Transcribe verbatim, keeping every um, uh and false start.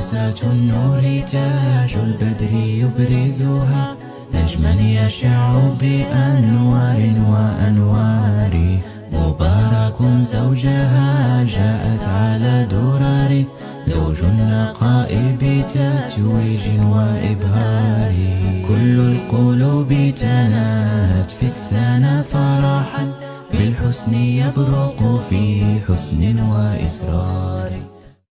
عروسة النور تاج البدر يبرزها، نجما يشع بأنوار وأنوار. مبارك زوجها جاءت على درر، زوج النقاء بتتويج وإبهار. كل القلوب تناهت في السنة فرحا، بالحسن يبرق في حسن وإسرار.